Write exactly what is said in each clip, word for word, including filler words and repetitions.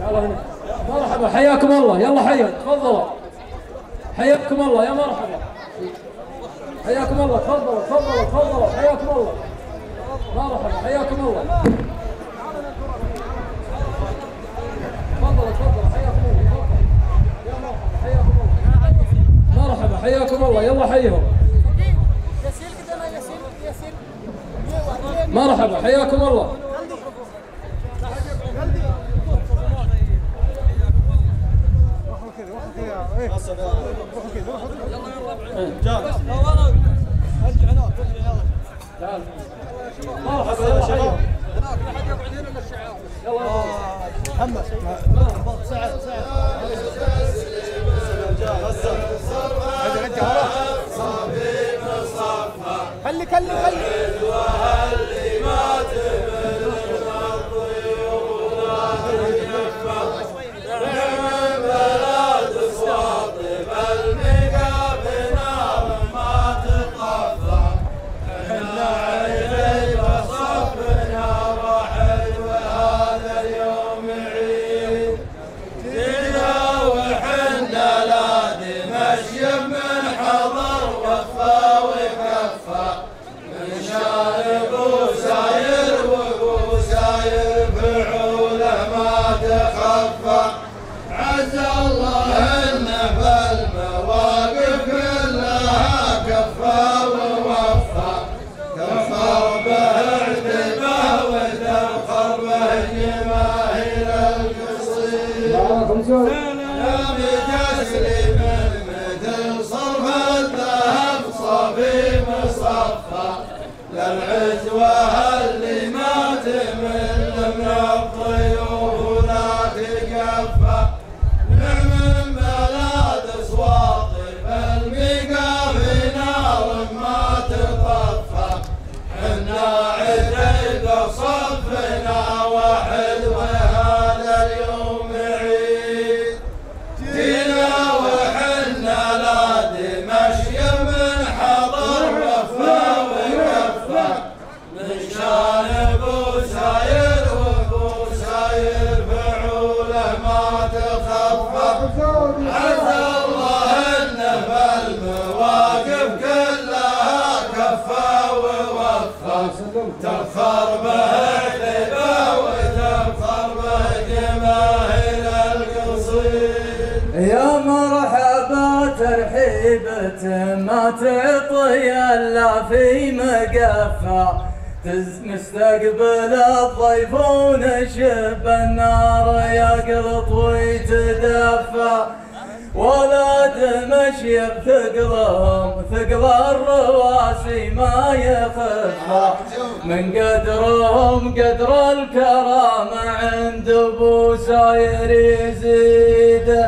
مرحبا حياكم الله، يلا حيا تفضلوا. حياكم الله يا مرحبا. حياكم الله تفضلوا تفضلوا تفضلوا حياكم الله. مرحبا حياكم الله. تفضلوا تفضلوا حياكم الله. يا مرحبا حياكم الله. مرحبا حياكم الله يلا حيهم. مرحبا حياكم الله. مرحبا يا شباب. يلا محمد سعد سعد خلي خلي خلي بتسليم مثل صرف الذهب صافي مصفى للعزوة اللي ما تمل من الضيوف ولا تكفى. نعم بلاد صواطف الميقا في نار ما تطفى. حنا عتيب صفنا واحد وهذا اليوم عيد. جينا وحنا لا دمشق من حضر وفا وكفى. من شان ابو ساير وابو ساير فعوله ما تخفى. عسى الله انه بالمواقف كلها كفى ووفى. تفخر به عتيبه وتفخر به جماهير القصيد. يا مرحبا ترحيبة ما تعطي الا في مقفى. نستقبل الضيف ونشب النار يقلط ويتدفى. ولاد مشي بثقلهم ثقل الرواسي ما يخفى. من قدرهم قدر الكرامة عند ابو ساير يزيد.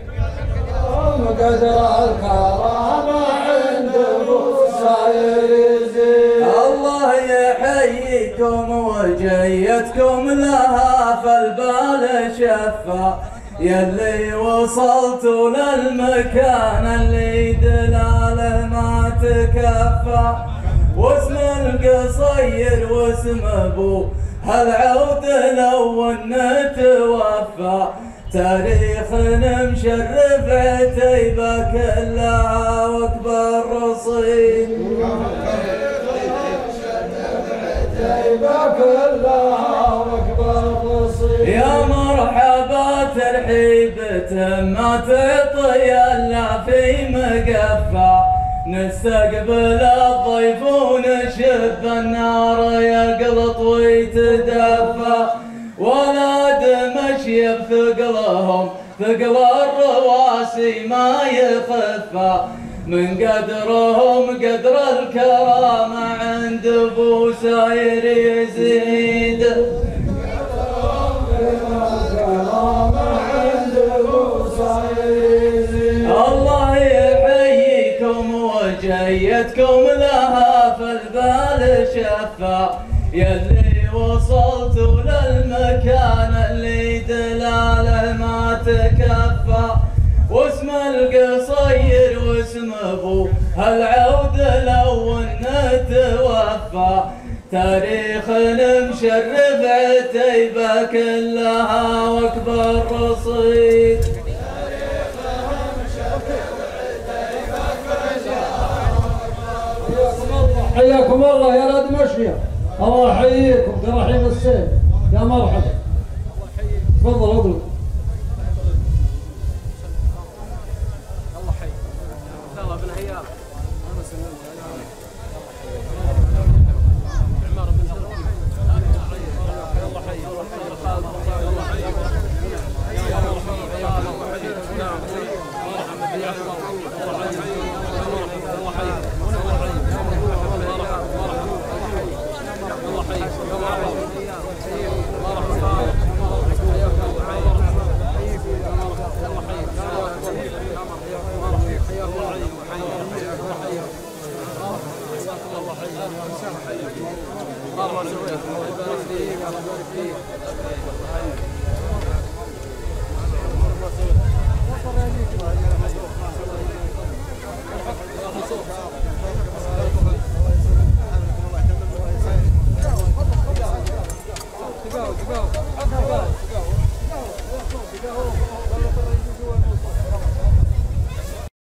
قدر الكرامة عند ابو ساير يزيد. الله يحييكم وجيتكم لها فالبال شفى. يلي وصلتوا للمكان اللي دلاله ما تكفى. واسم القصير واسم ابو هالعود لو نتوفى. تاريخ مشرف عتيبه كلها واكبر رصيد. يا مرحبا ترحيبة ما تعطي الا في مقفى. نستقبل الضيف ونشب النار يقلط ويتدفى. ولاد مشي بثقلهم ثقل الرواسي ما يخفى. من قدرهم قدر الكرامة عند ابو ساير يزيد. الله يحييكم وجيتكم لها فالبال شفى. يلي وصلتوا للمكان اللي دلاله ما تكفى. واسم القصير واسم ابو هالعود لو نتوفى. تاريخ مشرف عتيبه كلها واكبر رصيد. حياكم الله يا لا دمشقية، الله يحييكم برحيم السيف، يا مرحبا. تفضل اطلق.